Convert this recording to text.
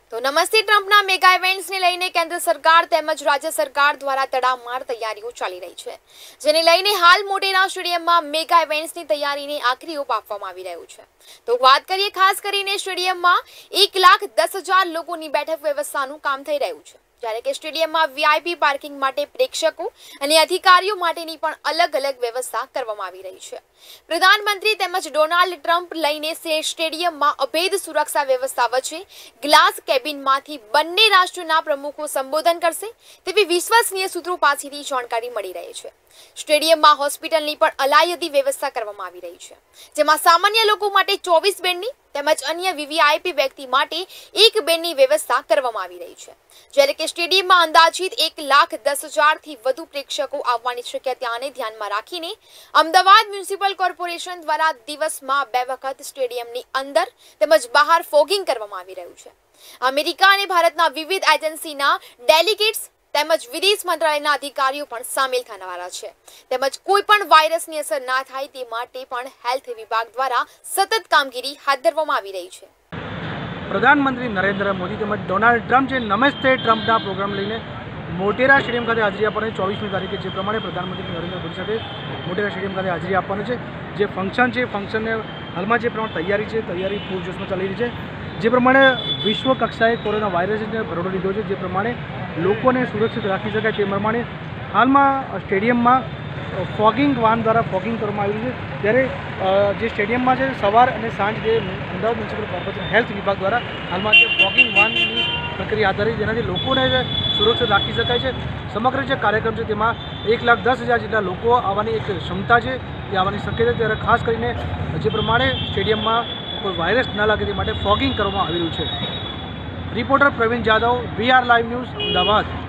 તો નમસ્તે ટ્રમ્પના મેગા ઇવેન્ટ્સને લઈને કેન્દ્ર સરકાર તેમજ રાજ્ય સરકાર દ્વારા તડામાર તૈયારીઓ ચાલી રહી છે, જેને લઈને હાલ મોટેરા સ્ટેડિયમમાં મેગા ઇવેન્ટ્સની તૈયારીને આખરી ઓપ આપવામાં આવી રહ્યું છે। તો વાત કરીએ ખાસ કરીને સ્ટેડિયમમાં 1,10,000 લોકોની બેઠક વ્યવસ્થાનું કામ થઈ રહ્યું છે, જ્યારે કે સ્ટેડિયમમાં વીઆઈપી પાર્કિંગ માટે પ્રેક્ષકો અને અધિકારીઓ માટેની પણ અલગ અલગ વ્યવસ્થા કરવામાં આવી રહી છે। પ્રધાનમંત્રી તેમજ ડોનાલ્ડ ટ્રમ્પ લઈને સ્ટેડિયમમાં અભેદ સુરક્ષા વ્યવસ્થા વચ્ચે ગ્લાસ કેબિનમાંથી બંને રાષ્ટ્રોના પ્રમુખો સંબોધન કરશે તેવી વિશ્વસનીય સૂત્રો પાસેથી જાણકારી મળી રહી છે। સ્ટેડિયમમાં હોસ્પિટલની પણ અલાયદી વ્યવસ્થા કરવામાં આવી રહી છે, જેમાં સામાન્ય લોકો માટે 24 બેડની તેમજ અન્ય વીવીઆઈપી વ્યક્તિ માટે 1 બેડની વ્યવસ્થા કરવામાં આવી રહી છે, જ્યારે કે સ્ટેડિયમમાં અંદાજિત 1,10,000 થી વધુ પ્રેક્ષકો આવવાની શક્યતાને ધ્યાનમાં રાખીને અમદાવાદ મ્યુનિસિપલ કોર્પોરેશન દ્વારા દિવસમાં 2 વખત સ્ટેડિયમની અંદર તેમજ બહાર ફોગિંગ કરવામાં આવી રહ્યું છે। અમેરિકા અને ભારતના વિવિધ એજન્સીના ડેલિગેટ્સ તેમજ વિદેશ મંત્રાલયના અધિકારીઓ પણ સામેલ થવાના છે, તેમજ કોઈ પણ વાયરસની અસર ના થાય તે માટે પણ હેલ્થ વિભાગ દ્વારા સતત કામગીરી હાથ ધરવામાં આવી રહી છે। પ્રધાનમંત્રી નરેન્દ્ર મોદી તેમજ ડોનાલ્ડ ટ્રમ્પ જે નમસ્તે ટ્રમ્પના પ્રોગ્રામ લઈને મોટેરા સ્ટેડિયમ ખાતે હાજરી આપવાની 24મી તારીખે જે પ્રમાણે પ્રધાનમંત્રી નરેન્દ્ર મોદી સાથે મોટેરા સ્ટેડિયમ ખાતે હાજરી આપવાની છે, જે ફંક્શન છે ફંક્શનને હાલમાં જે પ્રમાણે તૈયારી પૂરજોશમાં ચાલી રહી છે, જે પ્રમાણે વિશ્વ કક્ષાએ કોરોના વાયરસને ભરડો લીધો છે, જે પ્રમાણે લોકોને સુરક્ષિત રાખી શકાય તે પ્રમાણે હાલમાં સ્ટેડિયમમાં ફોગિંગ વાહન દ્વારા ફોગિંગ કરવામાં આવ્યું છે, ત્યારે જે સ્ટેડિયમમાં છે સવાર અને સાંજ જે અમદાવાદ મ્યુનિસિપલ કોર્પોરેશન હેલ્થ વિભાગ દ્વારા હાલમાં જે ફોગિંગ વાહનની પ્રક્રિયા હાથ ધરી, જેનાથી લોકોને સુરક્ષિત રાખી શકાય છે। સમગ્ર જે કાર્યક્રમ છે તેમાં 1,10,000 જેટલા લોકો આવવાની એક ક્ષમતા છે, તે આવવાની શક્યતા, ત્યારે ખાસ કરીને જે પ્રમાણે સ્ટેડિયમમાં કોઈ વાયરસ ન લાગે તે માટે ફોગિંગ કરવામાં આવી રહ્યું છે। Reporter Pravin Jadav, VR live news, Ahmedabad.